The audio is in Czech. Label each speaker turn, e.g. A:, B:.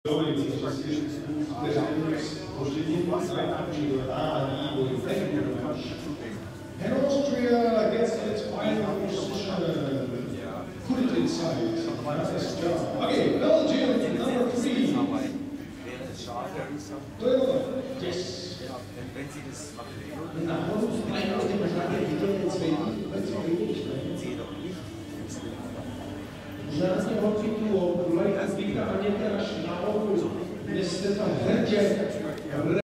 A: And Austria gets its final position. Put it inside. Nice job. Okay, Belgium, number 3. Yes.
B: Wenn Sie das machen.
A: Žádný holky tu, a někde až na oku, kde jste tam hrdě